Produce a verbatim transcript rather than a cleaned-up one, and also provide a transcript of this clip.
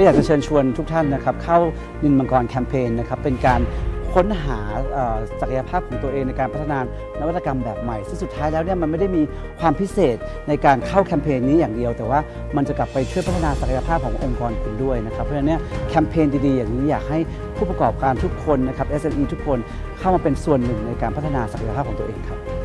อยากจะเชิญชวนทุกท่านนะครับเข้านินมังกรแคมเปญนะครับเป็นการค้นหาศักยภาพของตัวเองในการพัฒนานวัตกรรมแบบใหม่ซึ่งสุดท้ายแล้วเนี่ยมันไม่ได้มีความพิเศษในการเข้าแคมเปญนี้อย่างเดียวแต่ว่ามันจะกลับไปช่วยพัฒนาศักยภาพขององค์กรคุณด้วยนะครับเพราะฉะนั้นเนี่ยแคมเปญดีๆอย่างนี้อยากให้ผู้ประกอบการทุกคนนะครับ เอส เอ็ม อี ทุกคนเข้ามาเป็นส่วนหนึ่งในการพัฒนาศักยภาพของตัวเองครับ